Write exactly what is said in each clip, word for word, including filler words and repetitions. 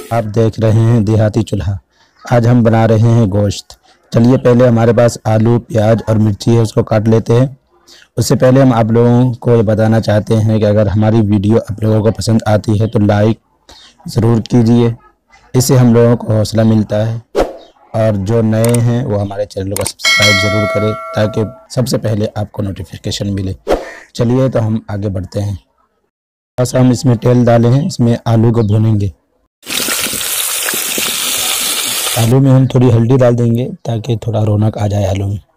आप देख रहे हैं देहाती चूल्हा। आज हम बना रहे हैं गोश्त। चलिए पहले हमारे पास आलू, प्याज और मिर्ची है, उसको काट लेते हैं। उससे पहले हम आप लोगों को ये बताना चाहते हैं कि अगर हमारी वीडियो आप लोगों को पसंद आती है तो लाइक ज़रूर कीजिए, इससे हम लोगों को हौसला मिलता है। और जो नए हैं वो हमारे चैनल को सब्सक्राइब ज़रूर करें ताकि सबसे पहले आपको नोटिफिकेशन मिले। चलिए तो हम आगे बढ़ते हैं। बस हम इसमें तेल डाले हैं, इसमें आलू को भूनेंगे। आलू में हम थोड़ी हल्दी डाल देंगे ताकि थोड़ा रौनक आ जाए आलू में।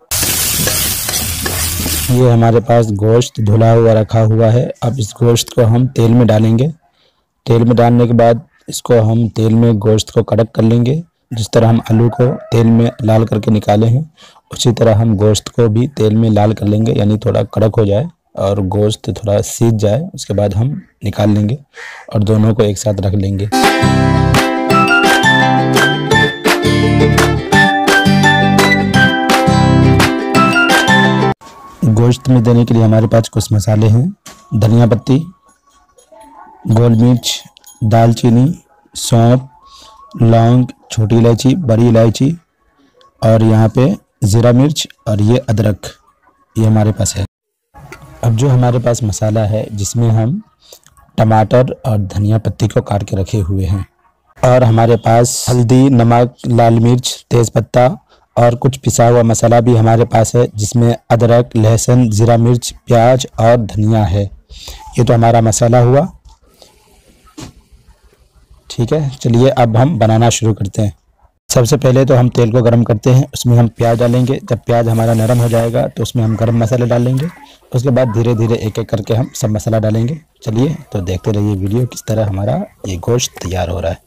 ये हमारे पास गोश्त धुला हुआ रखा हुआ है। अब इस गोश्त को हम तेल में डालेंगे। तेल में डालने के बाद इसको हम तेल में गोश्त को कड़क कर लेंगे। जिस तरह हम आलू को तेल में लाल करके निकाले हैं उसी तरह हम गोश्त को भी तेल में लाल कर लेंगे, यानी थोड़ा कड़क हो जाए और गोश्त थोड़ा सीज जाए। उसके बाद हम निकाल लेंगे और दोनों को एक साथ रख लेंगे। गोश्त में देने के लिए हमारे पास कुछ मसाले हैं। धनिया पत्ती, गोल मिर्च, दालचीनी, सौंफ, लौंग, छोटी इलायची, बड़ी इलायची और यहाँ पे ज़ीरा मिर्च और ये अदरक, ये हमारे पास है। अब जो हमारे पास मसाला है जिसमें हम टमाटर और धनिया पत्ती को काट के रखे हुए हैं और हमारे पास हल्दी, नमक, लाल मिर्च, तेज़पत्ता और कुछ पिसा हुआ मसाला भी हमारे पास है जिसमें अदरक, लहसुन, ज़ीरा मिर्च, प्याज और धनिया है। ये तो हमारा मसाला हुआ। ठीक है, चलिए अब हम बनाना शुरू करते हैं। सबसे पहले तो हम तेल को गरम करते हैं, उसमें हम प्याज डालेंगे। जब प्याज हमारा नरम हो जाएगा तो उसमें हम गरम मसाले डालेंगे। उसके बाद धीरे धीरे एक एक करके हम सब मसाला डालेंगे। चलिए तो देखते रहिए वीडियो किस तरह हमारा ये गोश्त तैयार हो रहा है।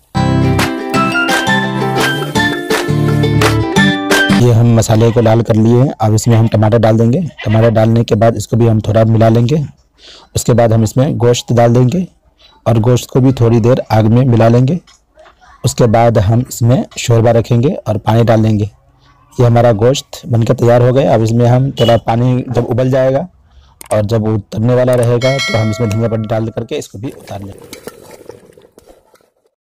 ये हम मसाले को लाल कर लिए हैं। अब इसमें हम टमाटर डाल देंगे। टमाटर डालने के बाद इसको भी हम थोड़ा मिला लेंगे। उसके बाद हम इसमें गोश्त डाल देंगे और गोश्त को भी थोड़ी देर आग में मिला लेंगे। उसके बाद हम इसमें शोरबा रखेंगे और पानी डाल देंगे। ये हमारा गोश्त बनकर तैयार हो गया। अब इसमें हम थोड़ा पानी जब उबल जाएगा और जब उतरने वाला रहेगा तो हम इसमें धनिया पत्ती डाल करके इसको भी उतार लेंगे।